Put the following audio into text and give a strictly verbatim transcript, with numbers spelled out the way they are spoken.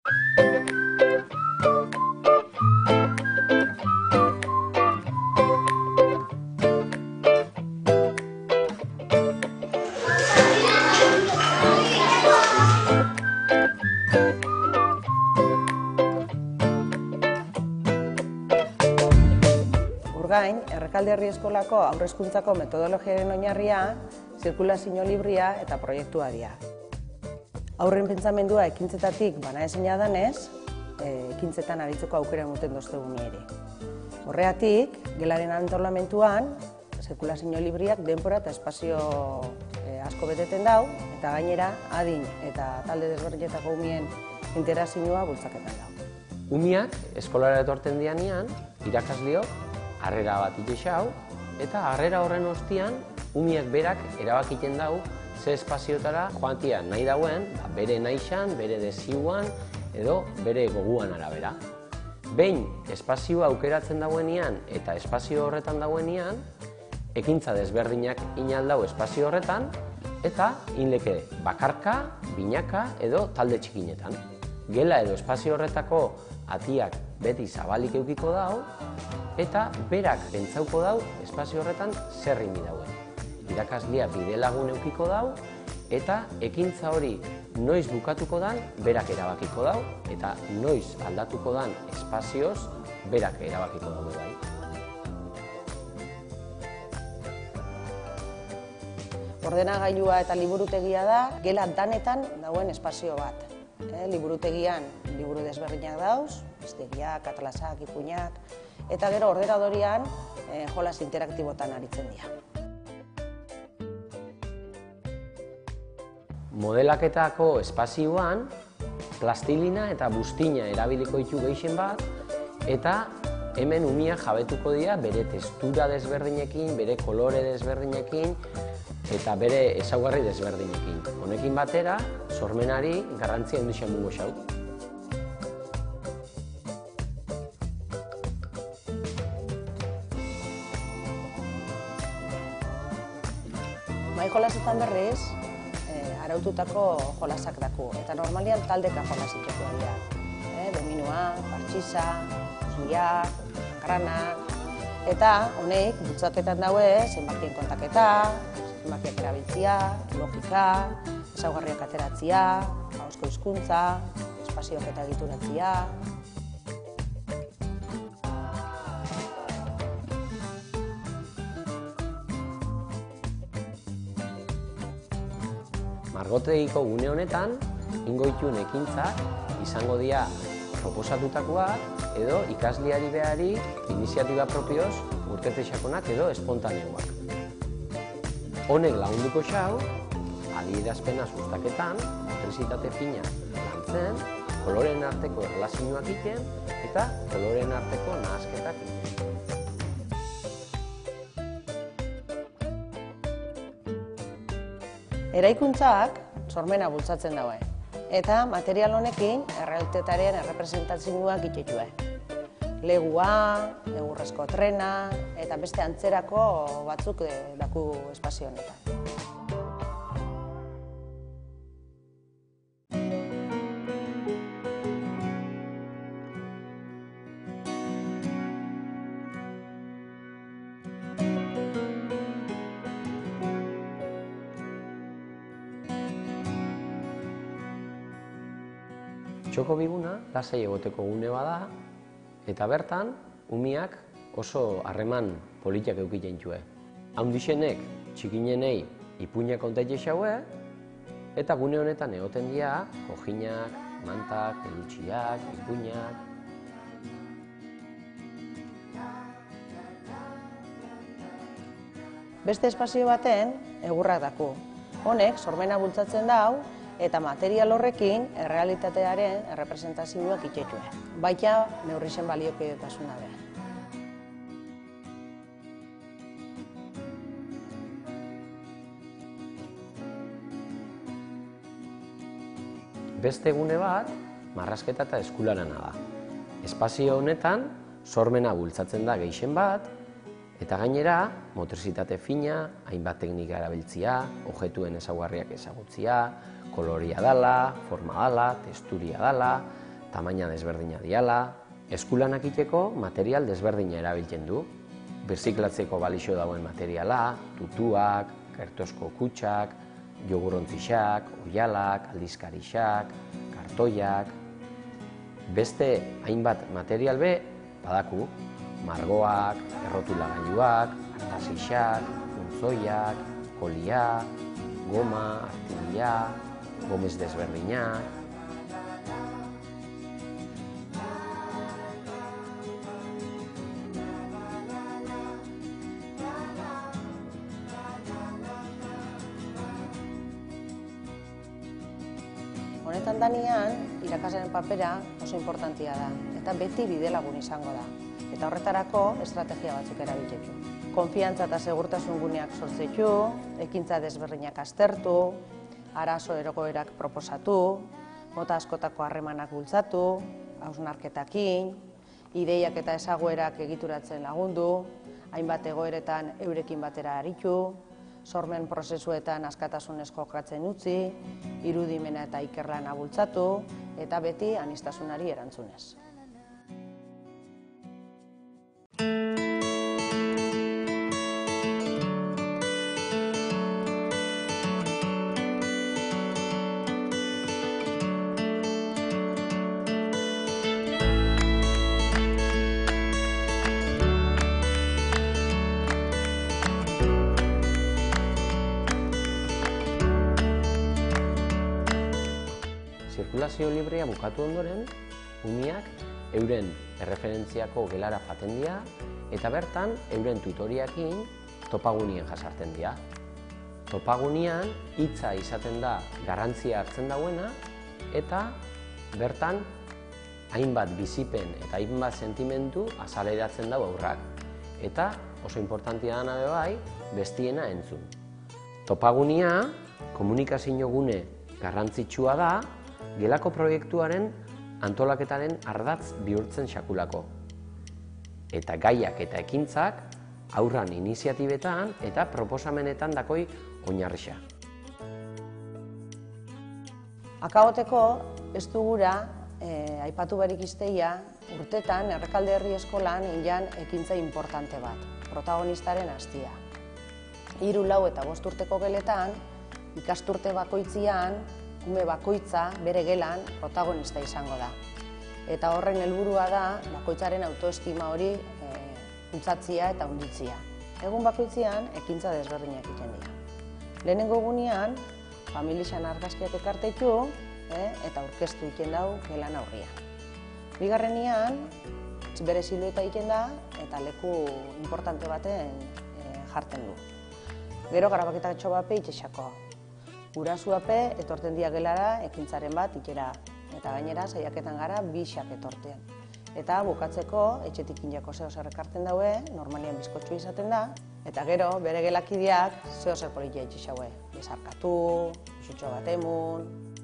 Gain, Errekalde Herri Eskolako haurreskuntzako metodologiaren oinarria, zirkulazio librea eta proiektua dira. Haurren pentsamendua ekintzetatik banaezina danez, ekintzetan aritzeko aukera ematen dozteguni ere. Horregatik, gelaren antolamentuan, zirkulazio libreak denbora eta espazio asko beteten dau, eta gainera adin eta talde desberdinetako umien interazioa bultzaketan dau. Umiak eskolara etortzen dianean, irakasleok harrera bat itxau, eta harrera horren ostian, umiak berak erabakiten dau ze espaziotara joatia nahi dauen, bere naixan, bere desiuan, edo bere goguan arabera. Behin espazioa aukeratzen dauenean eta espazio horretan dauenean, ekintza desberdinak inaldau espazio horretan, eta inleke bakarka, binaka edo talde txikinetan. Gela edo espazio horretako atiak beti zabalik eukiko dau, eta berak pentsauko dau espazio horretan zer imi dauen. Irakaslea bide lagun eukiko dau, eta ekintza hori noiz bukatuko dan, berak erabakiko dau, eta noiz aldatuko dan espazioz, berak erabakiko dau bai. Ordenagailua eta liburutegia da, gela danetan dauen espazio bat. Liburutegian liburu desberdinak dauz, hiztegiak, atlasak, ipuinak, eta gero ordenadorian jolas interaktibotan aritzen dira. Modelaketako espazioan plastilina eta buztina erabiliko ditu gehien bat, eta hemen umiak jabetuko dira bere testura desberdinekin, bere kolore desberdinekin, eta bere ezaugarri desberdinekin. Honekin batera, sormenari garrantzia handia emango zau. Bai jolasetan berriz, araututako jolasak daku, eta normalian taldeka jolasituko dira. Dominua, partxisa, zuia, grana, eta honek bultzaketan daue zenbakien kontaketa, zenbakiak erabiltzia, logika, ezaugarriak ateratzia, ahozko hizkuntza, espazioak eta egituratzia. Margotegiko gune honetan, ingoitun ekintzak izango dira proposatutakoak edo ikasleari behari iniziatiba propioz urtete sakonak edo espontaneoak. Honek lagunduko xau, adierazpena sustaketan, motrizitate fina lantzen, koloreen arteko erlazioak iten eta koloreen arteko nahasketak iten. Eraikuntzak sormena bultzatzen daue, eta material honekin errealitatearen errepresentazioak itxetue. Legua, egurrezko trena, eta beste antzerako batzuk daku espazio honetan. Txoko biguna lasai egoteko gune bada, eta bertan, umiak oso harreman politiak eukiten txue. Haundixenek txikinenei ipuinak kontaite xaue, eta gune honetan egoten dira kojinak, mantak, pelutsiak, ipuinak. Beste espazio baten egurrak daku. Honek sormena bultzatzen dau, eta material horrekin errealitatearen errepresentazioak itxetue. Baita neurrixen baliokidetasuna behar. Beste gune bat, marrazketa eta eskularana da. Espazio honetan, sormena bultzatzen da gehien bat, eta gainera, motrizitate fina, hainbat teknika erabiltzia, objektuen ezaugarriak ezagutzia, koloria dala, forma dala, testuria dala, tamaina desberdina diala, eskulanak iteko material desberdina erabiltzen du. Birziklatzeko balixo dauen materiala, tutuak, kertosko kutsak, jogurontzixak, oialak, aldizkarixak, kartoiak. Beste hainbat material be badaku, margoak, errotulagailuak, artazixak, unzoiak, kolia, goma, artilia, gomez desberdinak. Honetan danean, irakaslearen papera oso importantia da, eta beti bidelagun izango da. Eta horretarako estrategia batzuk erabiltzetu. Konfiantza eta segurtasun guneak sortzetu, ekintza desberdinak aztertu, arazo erogoerak proposatu, mota askotako harremanak bultzatu, hausnarketakin, ideiak eta ezaguerak egituratzen lagundu, hainbat egoeretan eurekin batera aritu, sormen prozesuetan askatasunezko jokatzen utzi, irudimena eta ikerlana bultzatu, eta beti aniztasunari erantzunez. Zirkulazio librea bukatu ondoren, umiak euren erreferentziako gelara jaten dira eta bertan euren tutoriakin topagunien jasarten dira. Topagunian hitza izaten da garrantzia hartzen dauena eta bertan hainbat bizipen eta hainbat sentimentu azaleratzen dau aurrak. Eta oso importantia dana be bai, bestiena entzun. Topagunia komunikazio gune garrantzitsua da, gelako proiektuaren antolaketaren ardatz bihurtzen sakulako. Eta gaiak eta ekintzak aurran iniziatibetan eta proposamenetan dakoi oinarrixa. Akaboteko, ez dugura, eh, aipatu barik izteia, urtetan Errekalde Herri Eskolan ilan ekintza importante bat, protagonistaren hastia. Hiru, lau eta bost urteko geletan, ikasturte bakoitzian, ume bakoitza bere gelan protagonista izango da. Eta horren helburua da bakoitzaren autoestima hori bultzatzea eta handitzea. Egun bakoitzean ekintza desberdinak egiten dira. Lehenengo egunean, familixan argazkiak ekartetu eta aurkeztu egiten dau gelan aurrian. Bigarrenean, bere silueta egiten da eta leku importante baten jartzen du. Gero garabaketatxo bape itxexako. Gurasuape etorten dia gelara ekintzaren bat ikera. Eta gainera, saiaketan gara bixak etortean. Eta bukatzeko, etxetik injako zeo zer ekartzen daue, normalian bizkotxu izaten da. Eta gero, bere gelakideak zeo zer politia itxixaue. Bezarkatu, xutxo bat emun,